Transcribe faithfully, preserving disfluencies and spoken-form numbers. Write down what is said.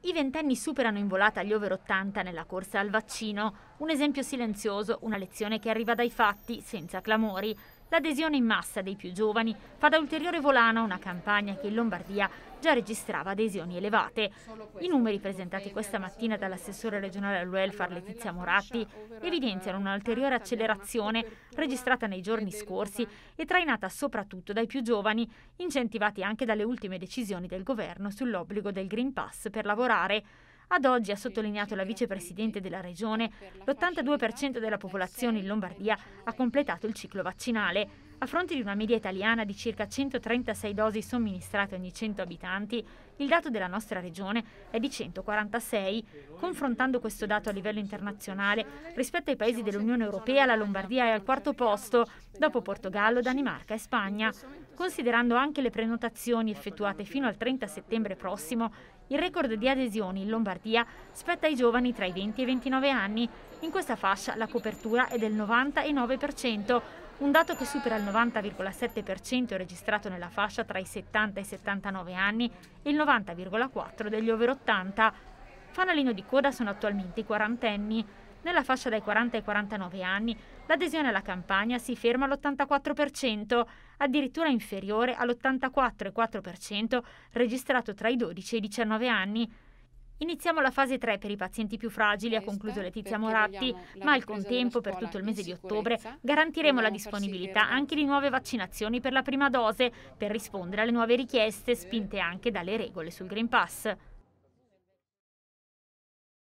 I ventenni superano in volata gli over ottanta nella corsa al vaccino. Un esempio silenzioso, una lezione che arriva dai fatti, senza clamori. L'adesione in massa dei più giovani fa da ulteriore volano a una campagna che in Lombardia già registrava adesioni elevate. I numeri presentati questa mattina dall'assessore regionale al welfare Letizia Moratti evidenziano un'ulteriore accelerazione registrata nei giorni scorsi e trainata soprattutto dai più giovani, incentivati anche dalle ultime decisioni del governo sull'obbligo del Green Pass per lavorare. Ad oggi, ha sottolineato la vicepresidente della regione, l'ottantadue per cento della popolazione in Lombardia ha completato il ciclo vaccinale. A fronte di una media italiana di circa centotrentasei dosi somministrate ogni cento abitanti, il dato della nostra regione è di centoquarantasei. Confrontando questo dato a livello internazionale, rispetto ai paesi dell'Unione Europea, la Lombardia è al quarto posto, dopo Portogallo, Danimarca e Spagna. Considerando anche le prenotazioni effettuate fino al trenta settembre prossimo, il record di adesioni in Lombardia spetta ai giovani tra i venti e i ventinove anni. In questa fascia la copertura è del novantanove per cento, un dato che supera il novanta virgola sette per cento registrato nella fascia tra i settanta e i settantanove anni e il novanta virgola quattro per cento degli over ottanta. Fanalino di coda sono attualmente i quarantenni. Nella fascia dai quaranta ai quarantanove anni l'adesione alla campagna si ferma all'ottantaquattro per cento, addirittura inferiore all'ottantaquattro virgola quattro per cento registrato tra i dodici e i diciannove anni. Iniziamo la fase tre per i pazienti più fragili, ha concluso Letizia Moratti, ma al contempo, per tutto il mese di ottobre, garantiremo la disponibilità anche di nuove vaccinazioni per la prima dose, per rispondere alle nuove richieste, spinte anche dalle regole sul Green Pass.